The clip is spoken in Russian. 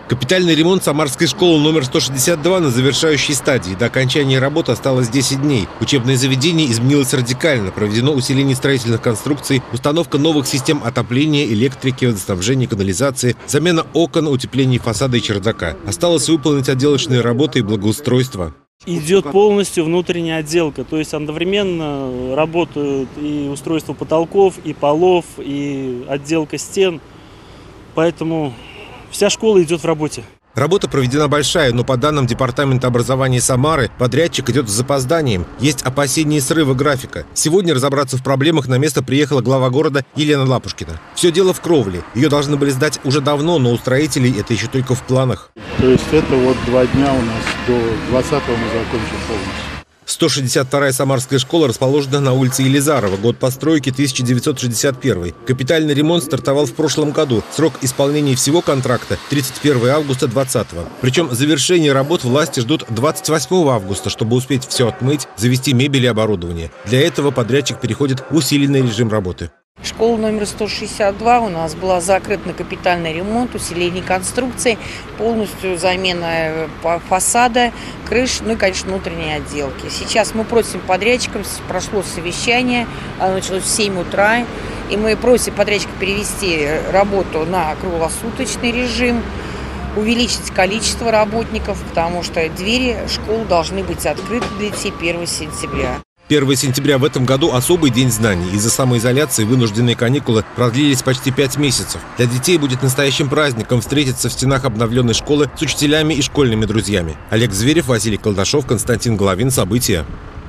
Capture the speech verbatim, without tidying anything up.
Капитальный ремонт Самарской школы номер сто шестьдесят два на завершающей стадии. До окончания работы осталось десять дней. Учебное заведение изменилось радикально. Проведено усиление строительных конструкций, установка новых систем отопления, электрики, водоснабжения, канализации, замена окон, утепление фасада и чердака. Осталось выполнить отделочные работы и благоустройство. Идет полностью внутренняя отделка, то есть одновременно работают и устройство потолков, и полов, и отделка стен. Поэтому вся школа идет в работе. Работа проведена большая, но по данным Департамента образования Самары, подрядчик идет с запозданием. Есть опасения срыва графика. Сегодня разобраться в проблемах на место приехала глава города Елена Лапушкина. Все дело в кровле. Ее должны были сдать уже давно, но у строителей это еще только в планах. То есть это вот два дня у нас, до двадцатого мы закончим полностью. сто шестьдесят вторая Самарская школа расположена на улице Елизарова, год постройки тысяча девятьсот шестьдесят первый. Капитальный ремонт стартовал в прошлом году. Срок исполнения всего контракта – тридцать первого августа двадцатого. Причем завершение работ власти ждут двадцать восьмого августа, чтобы успеть все отмыть, завести мебель и оборудование. Для этого подрядчик переходит в усиленный режим работы. Школа номер сто шестьдесят два у нас была закрыта на капитальный ремонт, усиление конструкций, полностью замена фасада, крыш, ну и, конечно, внутренней отделки. Сейчас мы просим подрядчиков, прошло совещание, оно началось в семь утра, и мы просим подрядчика перевести работу на круглосуточный режим, увеличить количество работников, потому что двери школ должны быть открыты для детей первого сентября. первого сентября в этом году особый день знаний. Из-за самоизоляции вынужденные каникулы продлились почти пять месяцев. Для детей будет настоящим праздником встретиться в стенах обновленной школы с учителями и школьными друзьями. Олег Зверев, Василий Колдашов, Константин Головин. События.